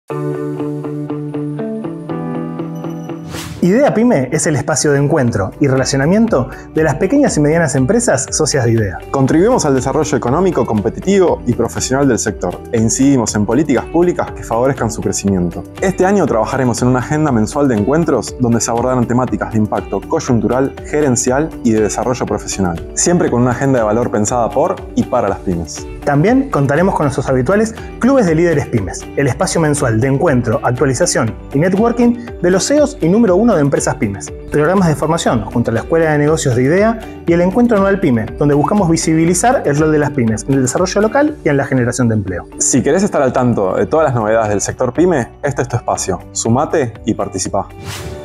IDEA PYME es el espacio de encuentro y relacionamiento de las pequeñas y medianas empresas socias de IDEA. Contribuimos al desarrollo económico, competitivo y profesional del sector e incidimos en políticas públicas que favorezcan su crecimiento. Este año trabajaremos en una agenda mensual de encuentros donde se abordarán temáticas de impacto coyuntural, gerencial y de desarrollo profesional, siempre con una agenda de valor pensada por y para las pymes. También contaremos con nuestros habituales Clubes de Líderes Pymes, el espacio mensual de encuentro, actualización y networking de los CEOs y número 1 de empresas pymes. Programas de formación junto a la Escuela de Negocios de IDEA y el Encuentro Anual PYME, donde buscamos visibilizar el rol de las pymes en el desarrollo local y en la generación de empleo. Si querés estar al tanto de todas las novedades del sector PYME, este es tu espacio. Sumate y participá.